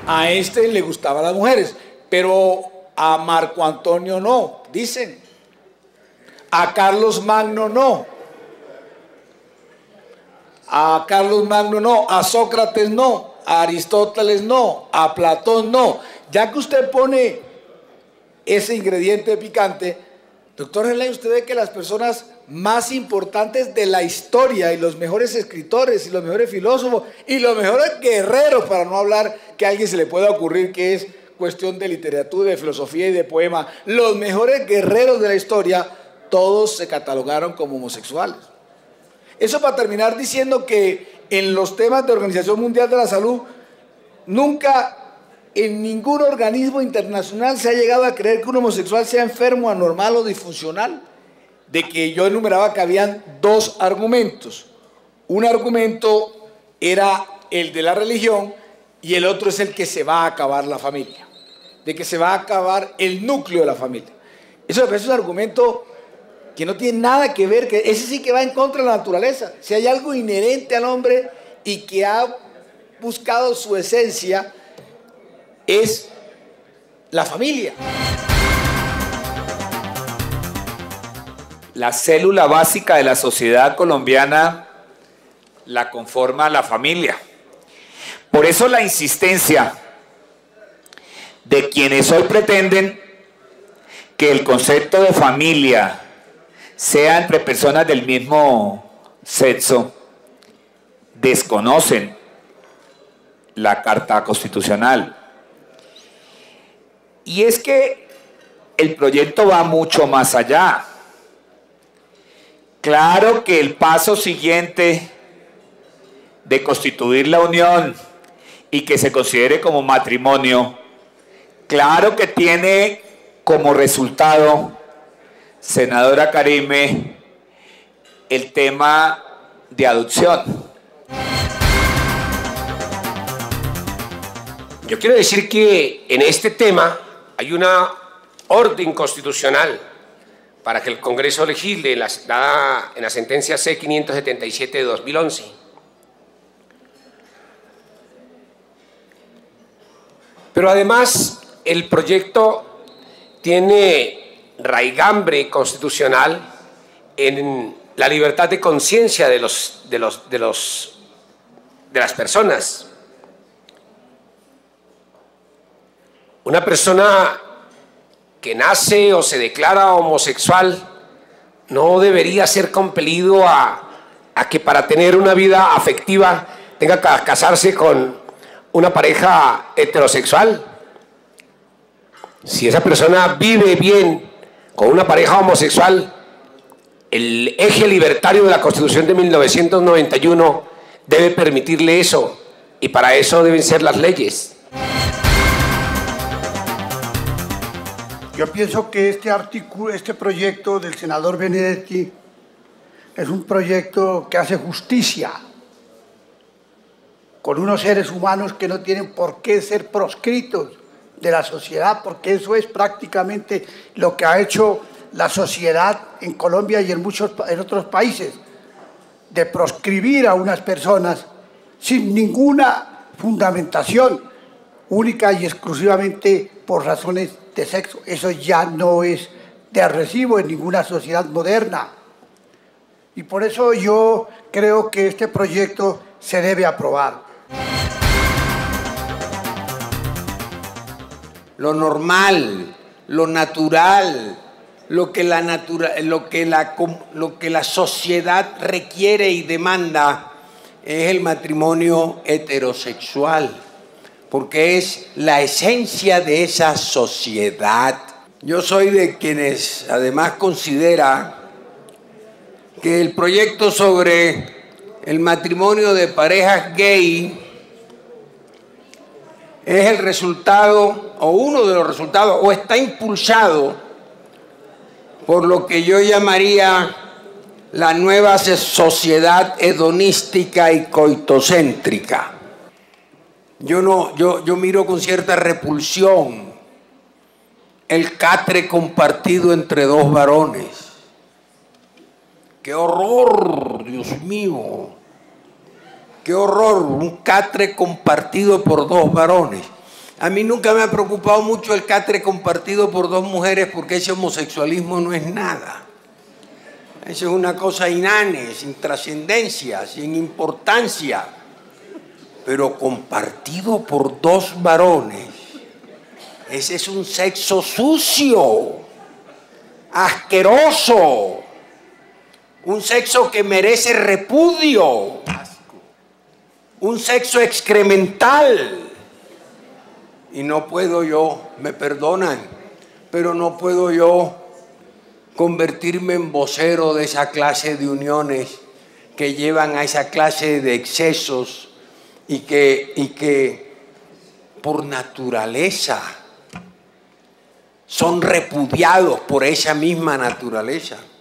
A Einstein le gustaban las mujeres, pero a Marco Antonio no, dicen. A Carlos Magno no. A Carlos Magno no, a Sócrates no, a Aristóteles no, a Platón no. Ya que usted pone ese ingrediente picante, doctor Gelay, usted ve que las personas más importantes de la historia y los mejores escritores y los mejores filósofos y los mejores guerreros, para no hablar que a alguien se le pueda ocurrir que es cuestión de literatura, de filosofía y de poema, los mejores guerreros de la historia, todos se catalogaron como homosexuales. Eso para terminar diciendo que en los temas de Organización Mundial de la Salud, nunca en ningún organismo internacional se ha llegado a creer que un homosexual sea enfermo, anormal o disfuncional. De que yo enumeraba que habían dos argumentos. Un argumento era el de la religión y el otro es el que se va a acabar la familia, de que se va a acabar el núcleo de la familia. Eso me parece un argumento que no tiene nada que ver, que ese sí que va en contra de la naturaleza. Si hay algo inherente al hombre y que ha buscado su esencia, es la familia. La célula básica de la sociedad colombiana la conforma la familia. Por eso la insistencia de quienes hoy pretenden que el concepto de familia sea entre personas del mismo sexo, desconocen la Carta Constitucional. Y es que el proyecto va mucho más allá. Claro que el paso siguiente de constituir la unión y que se considere como matrimonio, claro que tiene como resultado, senadora Karime, el tema de adopción. Yo quiero decir que en este tema hay una orden constitucional para que el Congreso legisle dada en la sentencia C-577 de 2011. Pero además el proyecto tiene raigambre constitucional en la libertad de conciencia de las personas. Una persona que nace o se declara homosexual no debería ser compelido a que para tener una vida afectiva tenga que casarse con una pareja heterosexual. Si esa persona vive bien con una pareja homosexual, el eje libertario de la Constitución de 1991 debe permitirle eso, y para eso deben ser las leyes. Yo pienso que este proyecto del senador Benedetti es un proyecto que hace justicia con unos seres humanos que no tienen por qué ser proscritos de la sociedad, porque eso es prácticamente lo que ha hecho la sociedad en Colombia y en otros países, de proscribir a unas personas sin ninguna fundamentación, única y exclusivamente por razones de sexo. Eso ya no es de recibo en ninguna sociedad moderna. Y por eso yo creo que este proyecto se debe aprobar. Lo normal, lo natural, lo que la sociedad requiere y demanda es el matrimonio heterosexual, porque es la esencia de esa sociedad. Yo soy de quienes además considera que el proyecto sobre el matrimonio de parejas gay es el resultado, o uno de los resultados, o está impulsado por lo que yo llamaría la nueva sociedad hedonística y coitocéntrica. Yo miro con cierta repulsión el catre compartido entre dos varones. ¡Qué horror, Dios mío! ¡Qué horror! Un catre compartido por dos varones. A mí nunca me ha preocupado mucho el catre compartido por dos mujeres porque ese homosexualismo no es nada. Eso es una cosa inane, sin trascendencia, sin importancia. Pero compartido por dos varones, ese es un sexo sucio, asqueroso, un sexo que merece repudio, un sexo excremental. Y no puedo yo, me perdonan, pero no puedo yo convertirme en vocero de esa clase de uniones que llevan a esa clase de excesos y que por naturaleza son repudiados por esa misma naturaleza.